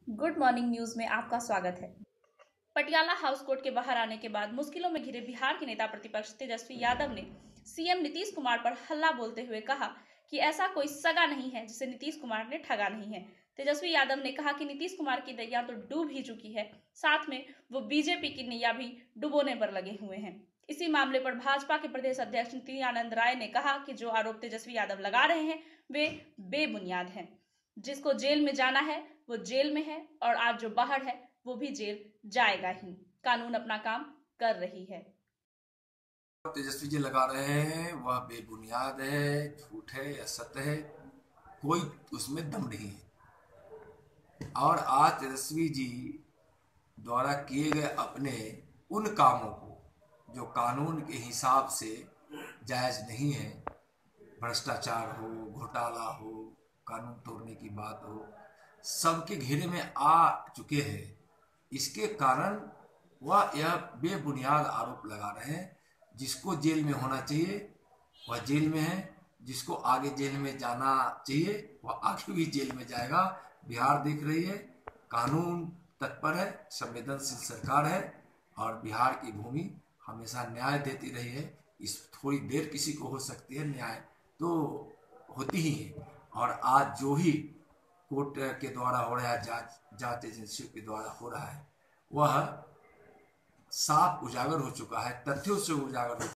Good morning news में आपका स्वागत है। पटियाला हाउस कोर्ट के बाहर आने के बाद मुश्किलों में घिरे बिहार के नेता प्रतिपक्ष तेजस्वी यादव ने सीएम नीतीश कुमार पर हल्ला बोलते हुए कहा कि ऐसा कोई सगा नहीं है जिसे नीतीश कुमार ने ठगा नहीं है। तेजस्वी यादव ने कहा कि नीतीश कुमार की नैया तो डूब ही चुकी है, साथ में वो बीजेपी की नैया भी डुबोने पर लगे हुए हैं। इसी मामले पर भाजपा के प्रदेश अध्यक्ष नित्यानंद राय ने कहा कि जो आरोप तेजस्वी यादव लगा रहे हैं वे बेबुनियाद हैं। जिसको जेल में जाना है वो जेल में है और आज जो बाहर है वो भी जेल जाएगा ही। कानून अपना काम कर रही है। तेजस्वी जी लगा रहे हैं वह बेबुनियाद है, झूठ है, असत्य है, कोई उसमें दम नहीं है। और आज तेजस्वी जी द्वारा किए गए अपने उन कामों को जो कानून के हिसाब से जायज नहीं है, भ्रष्टाचार हो, घोटाला हो, कानून तोड़ने की बात हो, सबके घेरे में आ चुके हैं। इसके कारण वह यह बेबुनियाद आरोप लगा रहे हैं। जिसको जेल में होना चाहिए वह जेल में है, जिसको आगे जेल में जाना चाहिए वह आगे भी जेल में जाएगा। बिहार देख रही है, कानून तत्पर है, संवेदनशील सरकार है और बिहार की भूमि हमेशा न्याय देती रही है। इस थोड़ी देर किसी को हो सकती है, न्याय तो होती ही है। और आज जो ही कोर्ट के द्वारा हो रहा है, जांच एजेंसियों के द्वारा हो रहा है, वह साफ उजागर हो चुका है, तथ्यों से उजागर हो